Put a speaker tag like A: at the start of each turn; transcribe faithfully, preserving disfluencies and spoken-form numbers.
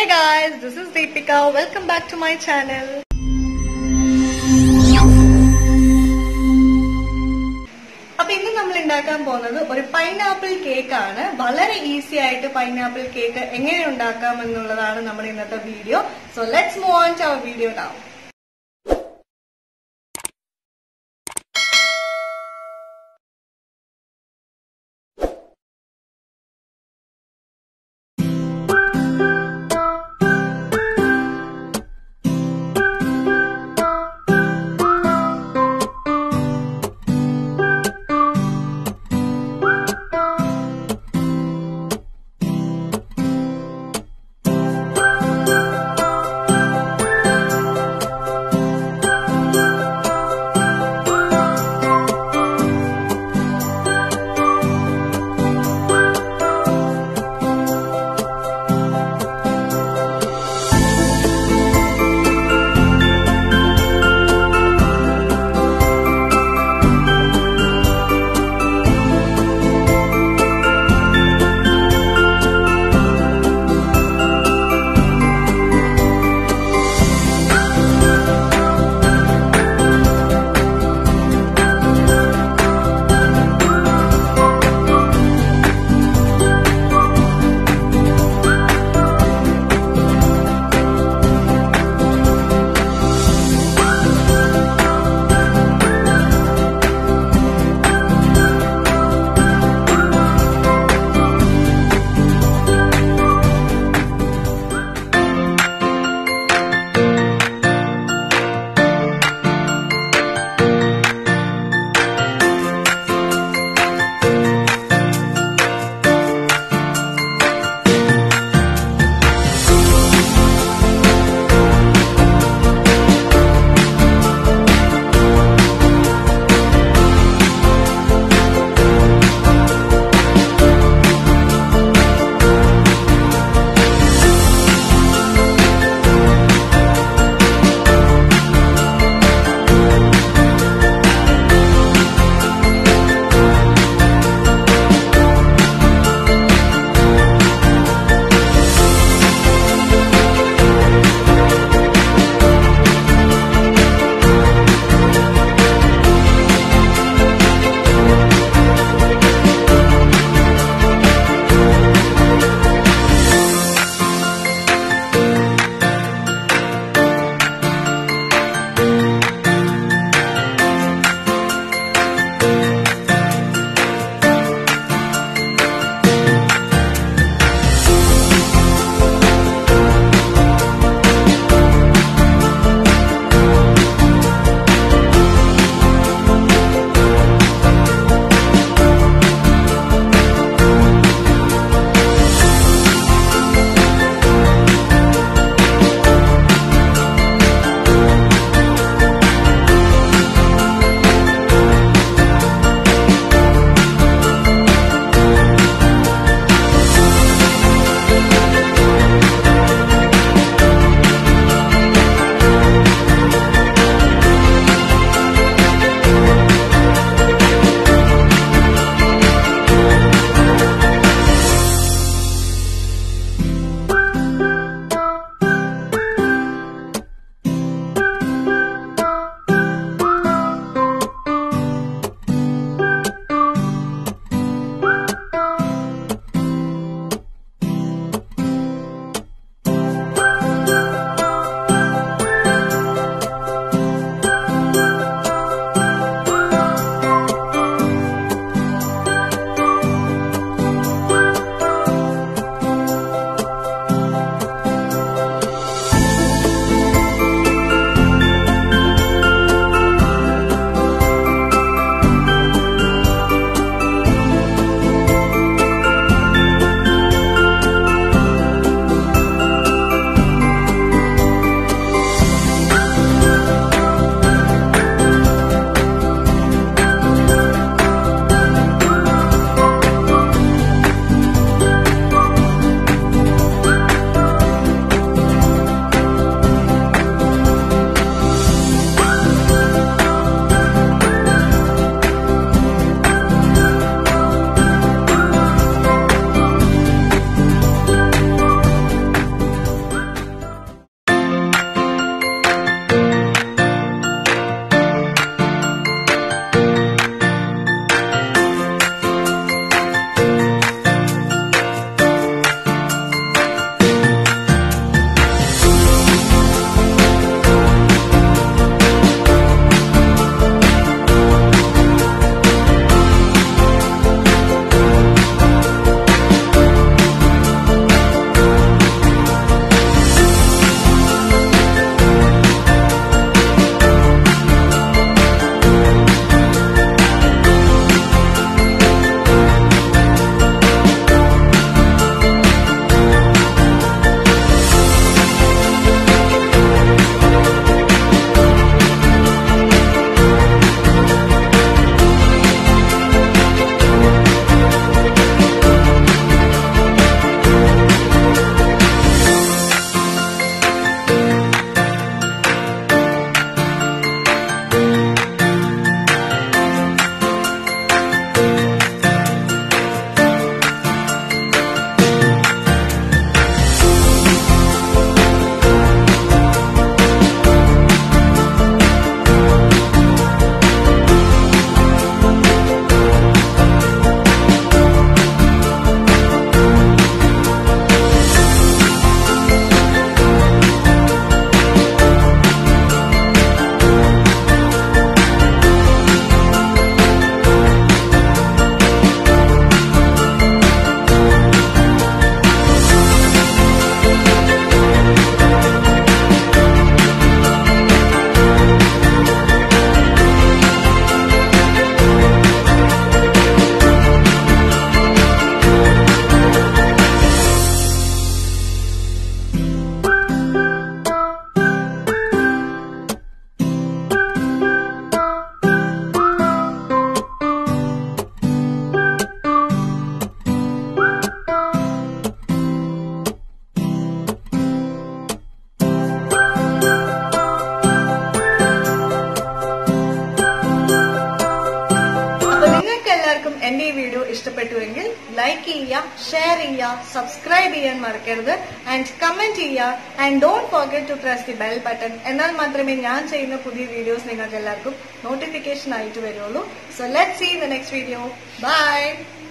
A: guys, this is Deepika. Welcome back to my channel. അപ്പോൾ ഇന്ന് നമ്മൾ ഉണ്ടാക്കാൻ പോകുന്നത് ഒരു പൈനാപ്പിൾ കേക്ക് ആണ്. വളരെ ഈസി ആയിട്ട് പൈനാപ്പിൾ കേക്ക് എങ്ങനെ ഉണ്ടാക്കാം എന്നുള്ളതാണ് നമ്മുടെ ഇന്നത്തെ video. So let's move on to our video now. എല്ലാവർക്കും എന്റെ ഈ വീഡിയോ ഇഷ്ടപ്പെട്ടുവെങ്കിൽ ലൈക്ക് ചെയ്യുക, ഷെയർ ചെയ്യുക, സബ്സ്ക്രൈബ് ചെയ്യാൻ മറക്കരുത് ആൻഡ് കമന്റ് ചെയ്യുക and don't forget to press the bell button. എന്നാൽ മാത്രമേ ഞാൻ ചെയ്യുന്ന പുതിയ വീഡിയോസ് നിങ്ങൾക്ക് എല്ലാവർക്കും നോട്ടിഫിക്കേഷൻ ആയിട്ട് വരുള്ളൂ. So let's see the next video. By.